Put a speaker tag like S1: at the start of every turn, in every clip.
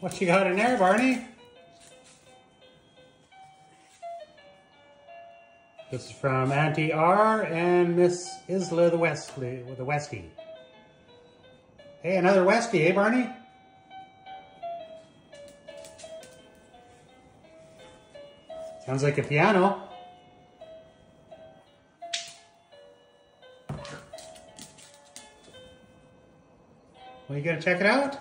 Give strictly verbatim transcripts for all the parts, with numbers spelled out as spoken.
S1: What you got in there, Barney? This is from Auntie R and Miss Isla the Westie with the Westie. Hey, another Westie, eh, Barney? Sounds like a piano. Well, you gonna check it out?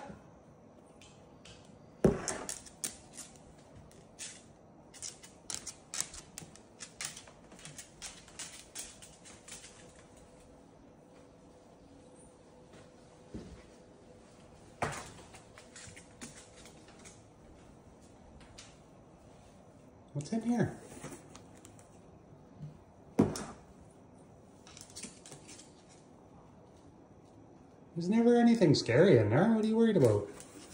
S1: What's in here? There's never anything scary in there. What are you worried about?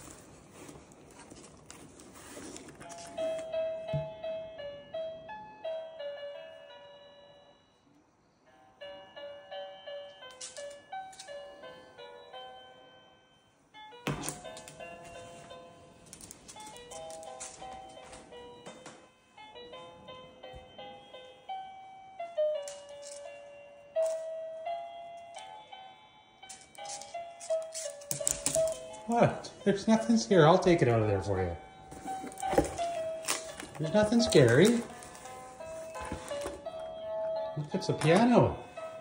S1: What? There's nothing scary. I'll take it out of there for you. There's nothing scary. Look, it's a piano.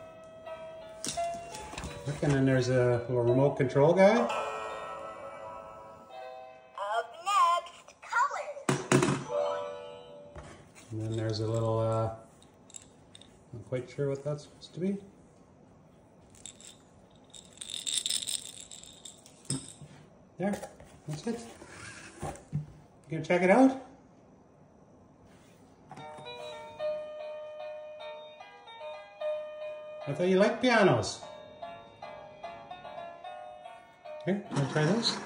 S1: Look, and then there's a little remote control guy.
S2: Up next, colors.
S1: And then there's a little, uh, I'm not quite sure what that's supposed to be. There, that's it. You gonna check it out? I thought you liked pianos. Here, wanna try this?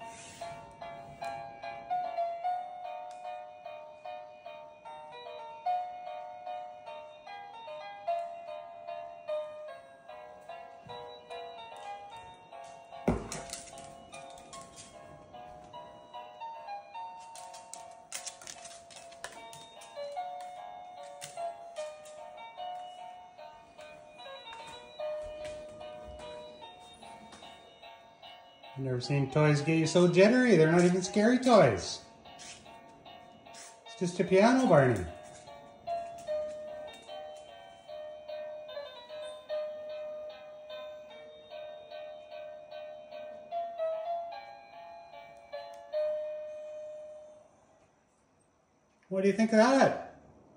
S1: I've never seen toys get you so jittery. They're not even scary toys. It's just a piano, Barney. What do you think of that?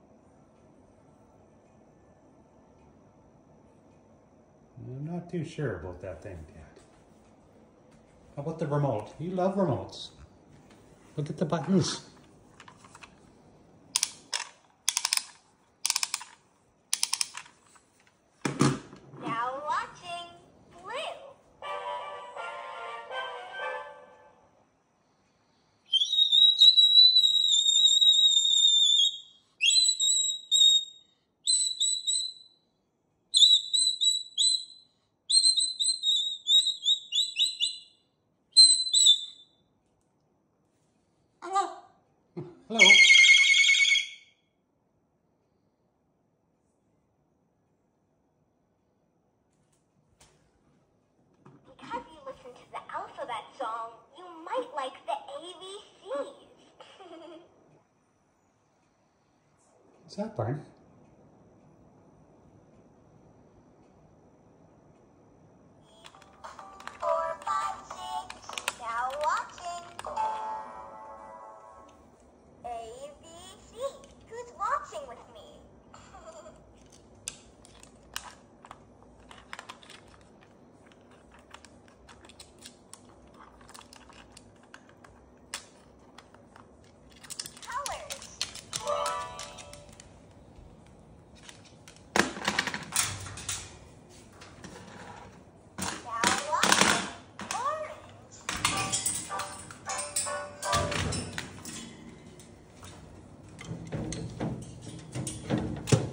S1: I'm not too sure about that thing yet. How about the remote? You love remotes. Look at the buttons.
S2: Now watching blue.
S1: Hello.
S2: Because you listen to the alphabet song, you might like the A B Cs.
S1: What's that, Barney?
S2: Four, five, six. Now watching. A B C. Who's watching with me?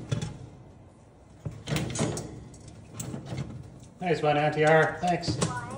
S1: Nice one, Auntie R. Thanks.